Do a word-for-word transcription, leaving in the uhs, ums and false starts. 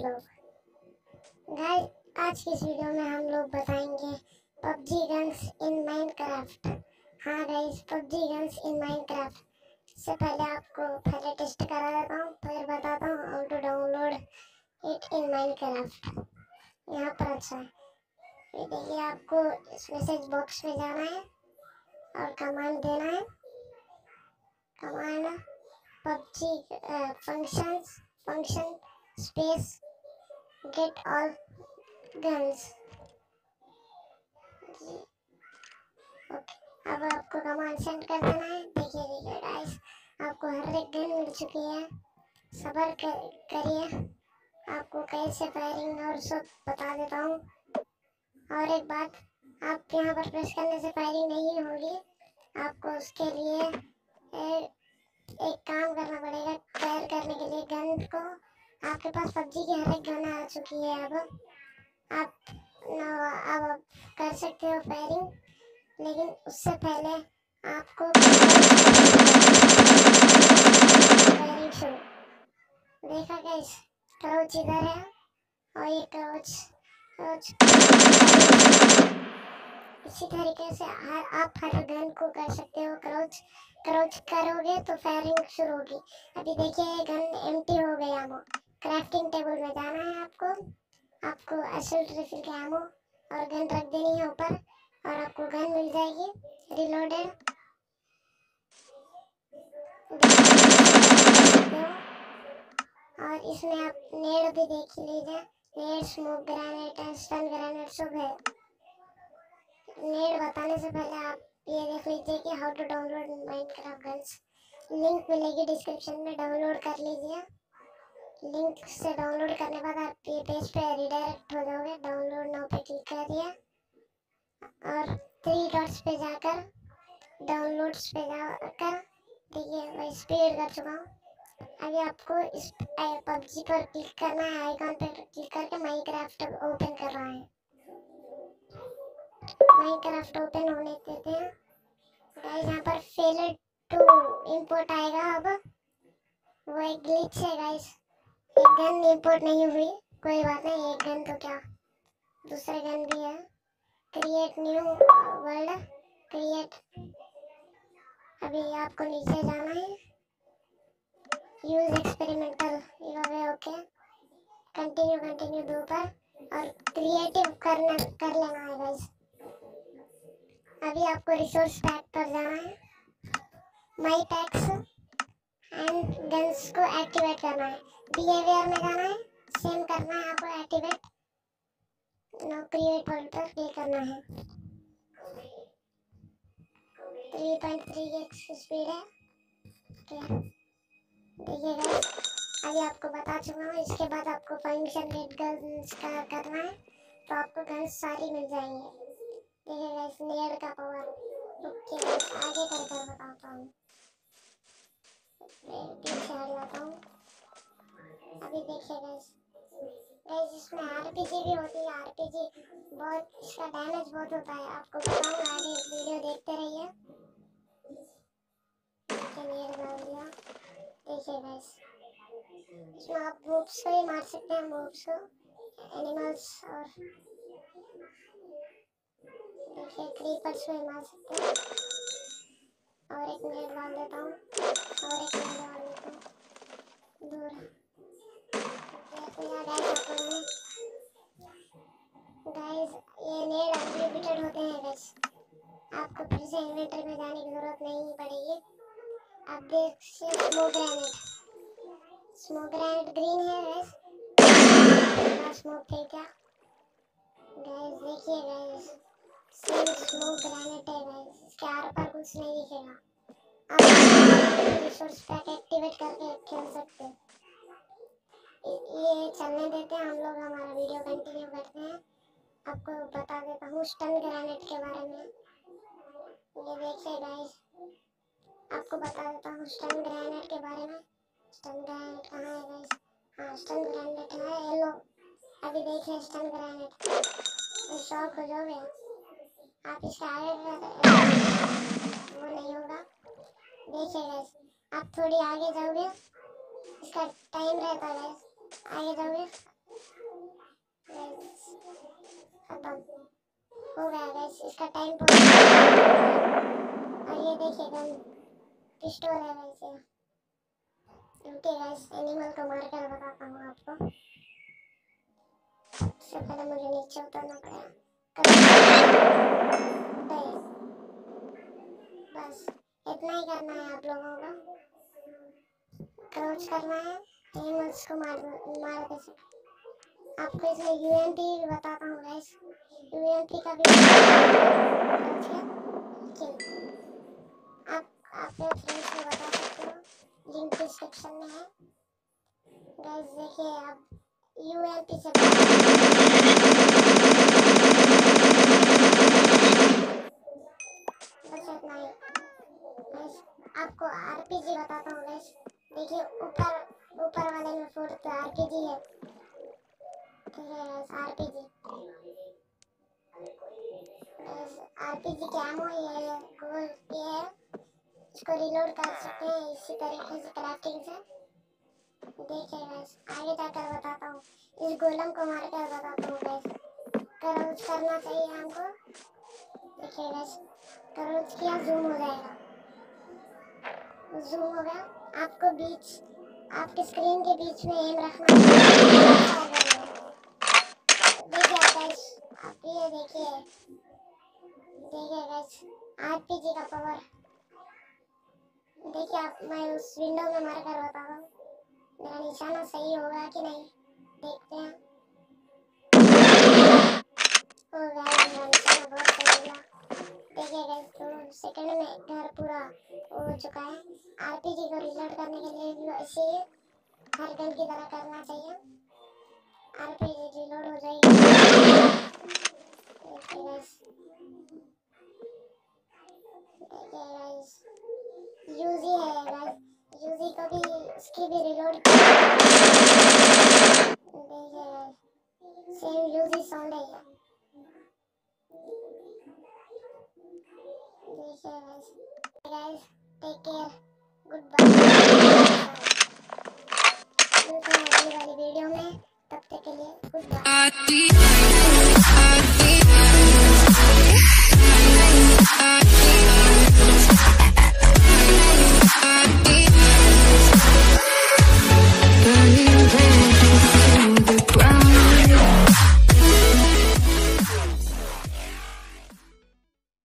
लोग। गाइस आज की इस वीडियो में हम लोग बताएंगे पबजी गन्स इन माइनक्राफ्ट। हाँ guys, PUBG guns in Minecraft. इससे पहले आपको पहले टेस्ट करा देता हूँ, फिर बताता हूँ how to download it in Minecraft. यहाँ पर अच्छा है, ये देखिए आपको इस मैसेज बॉक्स में जाना है और कमांड देना है। Command PUBG functions function space get all guns. Okay, अब आपको कमांड सेंड कर देना है। देखिए देखिए गाइस, आपको हर एक गन मिल चुकी है। सब्र कर, करिए, आपको कैसे फायरिंग और सब बता देता हूँ। और एक बात, आप यहाँ पर प्रेस करने से फायरिंग नहीं होगी, आपको उसके लिए ए, एक काम करना पड़ेगा। फायर करने के लिए गन को, आपके पास पबजी की हर एक गन आ चुकी है। अब आप अब आप कर सकते हो फायरिंग, लेकिन उससे पहले आपको फायरिंग शुरू। देखा गाइस, क्राउच इधर है और ये क्राउच क्राउच इसी तरीके से हर आप हर गन को कर सकते हो। क्राउच क्राउच करोगे तो फायरिंग शुरू होगी। अभी देखिए गन एम्प्टी हो गई। आमो क्राफ्टिंग टेबल में जाना है आपको आपको असल्ट रिफिल के आमो और गन रख देनी है ऊपर और आपको गन मिल जाएगी रिलोडेड। और इसमें आप नेड भी देख लीजिए, nade, smoke grenade, stun grenade सब है। नेड बताने से पहले आप ये देख लीजिए कि how to download Minecraft guns. Link मिलेगी डिस्क्रिप्शन में, डाउनलोड कर लीजिए। लिंक से डाउनलोड करने के बाद आप ये पेज पे रिडायरेक्ट हो जाओगे। डाउनलोड नाउ पे क्लिक कर दिया और थ्री डॉट्स पे जाकर डाउनलोड्स पे जाकर देखिए मैं स्पीड कर चुका हूँ। अभी आपको इस पबजी पर क्लिक करना है, आइकॉन पे क्लिक करके माइनक्राफ्ट ओपन कर रहा है। माइनक्राफ्ट ओपन होने देते हैं गाइस। यहाँ पर फेलर टू इंपोर्ट आएगा। अब वो एक ग्लिच है गाइस, एक गन इंपोर्ट नहीं हुई, कोई बात नहीं। एक गन तो क्या, दूसरे गन भी है। Create new world create. अभी आपको नीचे जाना है, यूज एक्सपेरिमेंटल ये ओके, कंटिन्यू कंटिन्यू दो पर और क्रिएटिव करना कर लेना है गाइस। अभी आपको रिसोर्स पैक पर जाना है, माई पैक्स एंड गन्स को एक्टिवेट करना है। बिहेवियर में जाना है, सेम करना है आपको एक्टिवेट। नो क्रिएट वर्ल्ड पर क्लिक करना है। Three point three x speed है। देखिए गाइस, अभी आपको बता चुका हूँ। इसके बाद आपको फंक्शन गेट गन्स का करना है तो आपको गन्स सारी मिल जाएंगी। देखिए गाइस, नेड का पावर रुकिए गाइस, आगे कर कर बताता हूँ। पीछे हट जाता हूँ। अभी देखिए गाइस, गाइस इसमें आरपीजी भी होती है। आरपीजी बहुत, इसका डैमेज बहुत होता है, आपको बताऊंगा आगे। वीडियो देखते रहिए। नेड डाल दिया। देखिए गाइस, इसमें आप मूव्स को ही मार सकते हैं, मूव्स को, एनिमल्स, और देखिए क्रीपर्स को ही मार सकते हैं। और एक नेड डाल देता हूँ और एक नेड डाल देता हूँ दूर। गाइस ये नेड अनलिमिटेड होते हैं गाइस, आपको फिर से इन्वेंटरी में जाने की जरूरत नहीं पड़ेगी। आप देख सकते smoke grenade, smoke grenade green है गाइस, स्मोक थे क्या गाइस। देखिए गाइस, सेम स्मोक ग्रेनेड है गाइस, इसके आर पार कुछ नहीं दिखेगा। आप रिसोर्स पैक एक्टिवेट करके खेल सकते हैं। ये चलने देते हैं, हम लोग हमारा वीडियो कंटिन्यू करते हैं। आपको बता देता हूँ स्टन ग्रेनेड के बारे में। ये देखिए गाइस, आपको बता देता हूँ स्टन ग्रेनेड के बारे में। स्टन ग्रेनेड कहाँ है गाइस? हाँ, स्टन ग्रेनेड है येलो। अभी देखिए स्टन ग्रेनेड, शॉक हो जाओगे आप। इसके आगे वो नहीं होगा। देखिए गाइस, आप थोड़ी आगे जाओगे, इसका टाइम रहता है गाइस, आगे जाओगे खत्म हो गया गाइस, इसका टाइम और ये देखिए गन पिस्टल है गाइस ये। रुकिए गाइस, एनिमल को मार कर बताता हूँ आपको। सबसे पहले मुझे नीचे उतरना पड़ेगा। बस इतना ही करना है आप लोगों को, क्राउच करना है, एनिमल्स को मार मार दे सकते। आपको इसमें यूएमपी बताता हूँ गाइस, यूएमपी का भी आप अपने फ्रेंड्स को बता सकते हो, लिंक डिस्क्रिप्शन में है गाइस। देखिए आप यूएमपी से बस इतना ही गाइस। आपको आरपीजी बताता हूँ गाइस, देखिए ऊपर ऊपर वाले में फोर्थ आरपीजी है, ठीक है गाइस। आरपीजी गाइस, आरपीजी क्या एमो ये गोल ये है, इसको रिलोड कर सकते हैं इसी तरीके से क्राफ्टिंग से। देखिए गाइस आगे जाकर बताता हूँ, इस गोलम को मार कर बताता हूँ गाइस। क्राउच करना चाहिए हमको, देखिए गाइस क्राउच किया, जूम हो जाएगा, जूम हो गया। आपको बीच आपके स्क्रीन के बीच में एम रखना है। देखिए गाइस आप ये देखिए, देखिए गाइस आरपीजी का पावर देखिए आप। मैं उस विंडो में मार कर बता रहा हूँ, मेरा निशाना सही होगा कि नहीं, देखते हैं। ओ गाइस मेरा निशाना बहुत सही होगा, देखिए गाइस दो सेकंड में घर पूरा हो चुका है। आरपीजी को रिलोड करने के लिए भी ऐसे ही हर गन की तरह करना चाहिए, आरपीजी रिलोड हो जाएगी। देखिए गाइस, देखिए गाइस यूजी है गाइस, यूजी को भी इसकी भी रिलोड, देखिए गाइस सेम यूजी साउंड है। देखिए guys, guys take care, good bye. मिलते हैं अगली वाली वीडियो में, तब तक के लिए गुड बाय।